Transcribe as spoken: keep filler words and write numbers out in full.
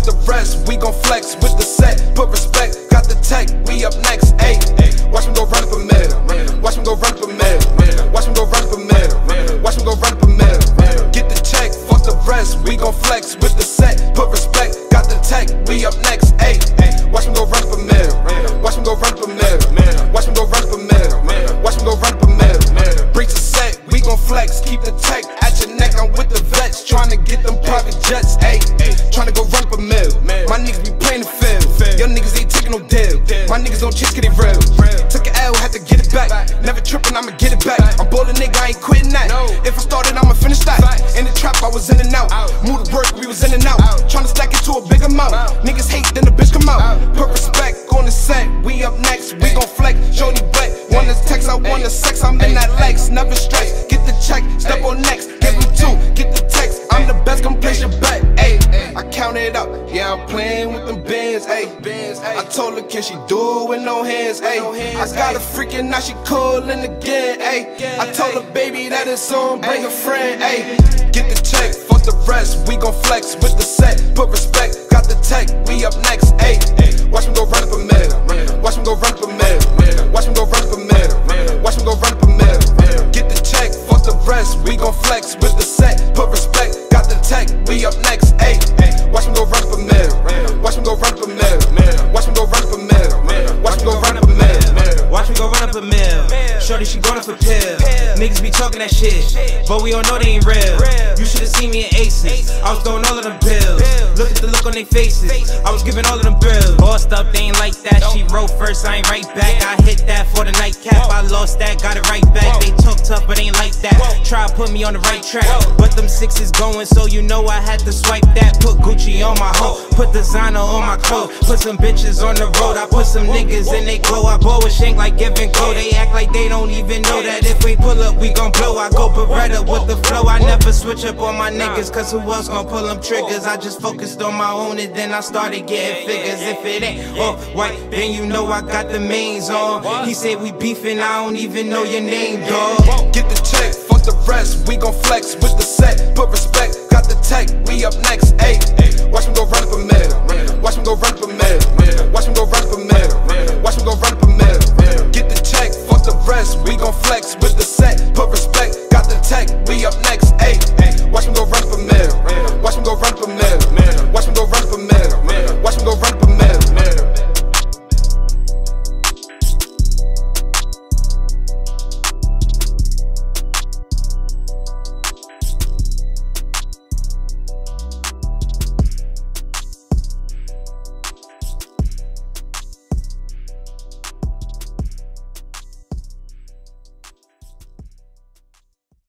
fuck the rest. We gon' flex with the set, put respect, got the tech, we up next, ayy. Watch him go run up a mill, watch him go run up a mill, watch him go run up a mill, watch him go run up a mill. Get the check, fuck the rest. We gon' flex with the set, put respect, got the tech, we up next, ayy. Watch him go run up a mill, watch him go run up a mill, watch him go run up a mill, watch him go run up a mill. Breach the set, we gon' flex, keep the tech at your neck. I'm with the vets, tryna get them private jets, ayy. Tryna go run up a mill. My niggas be playing the field, your niggas ain't taking no deal. My niggas don't chase, get it real. Took an L, had to get it back. Never trippin', I'ma get it back. I'm ballin', nigga, I ain't quitting that. If I started, I'ma finish that. In the trap, I was in and out. Move to work, we was in and out. Tryna stack it to a big amount. Niggas hate, then the bitch come out. Put respect on the set, we up next. We gon' flex, shorty wet. Wanna text, I wanna sex. I'm in that Lex, never stress. Get the check, step on next. Give him two, get the text. I'm the best, come place your bet, ayy. I count it up, yeah, I'm playing with them bands, ayy. I told her, can she do it with no hands, ayy. I got a freaking, now she callin' again, ayy. I told her, baby, that it's on, bring a friend, ayy. Get the check, fuck the rest. We gon' flex with the set, put respect, got the tech, we up next, ayy. Watch him go run up a mill, watch him go run up a mill, watch him go run up a mill, watch him go run up a mill. Get the check, fuck the rest. We gon' flex with the set, put respect, got the tech, we up next, ayy. Watch him go run up a mill, watch him go run up a mill, watch him go run up a mill, watch him go run up a mill. Watch me go run up a mill. Shorty, she going up a pill. Niggas be talking that shit, but we all know they ain't real. You should've seen me in Aces. I was throwing all of them bills. Look at the look on their faces. I was giving all of them bills. Bossed up, they ain't like that. She wrote first, I ain't right back. I hit that for the nightcap. I lost that, got it right back. They talk tough, but ain't like that. Try to put me on the right track, but them sixes going, so you know I had to swipe that. Put Gucci on my hoe, put designer on my clothes. Put some bitches on the road. I put some niggas in they glow. I blow a shank like give and go. They act like they don't even know that if we pull up, we gon' blow. I go Beretta with the flow. I never switch up on my niggas, cause who else gon' pull them triggers? I just focused on my own and then I started getting figures. If it ain't off white, then you know I got the mains on. He said we beefing, I don't even know your name, dog. Get the check, fuck the rest. We gon' flex with the set, put respect, got the tech, we up next, ayy. Watch him go run up a mill, watch him go run up a mill, watch him go run up a mill, watch him go run up a mill. Get the check, fuck the rest. We gon' flex with the